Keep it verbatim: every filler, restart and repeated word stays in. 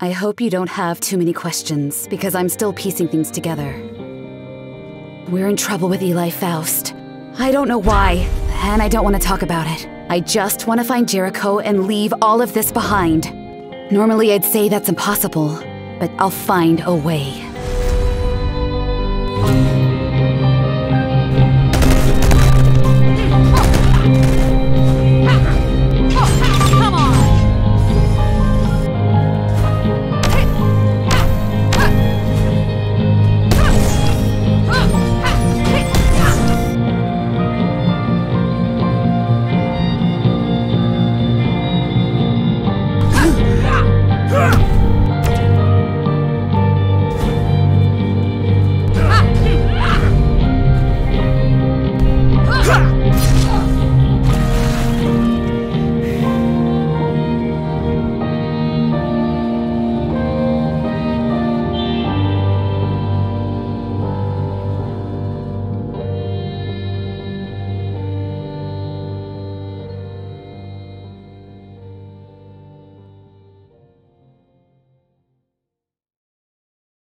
I hope you don't have too many questions, because I'm still piecing things together. We're in trouble with Eli Faust. I don't know why, and I don't want to talk about it. I just want to find Jericho and leave all of this behind. Normally I'd say that's impossible, but I'll find a way.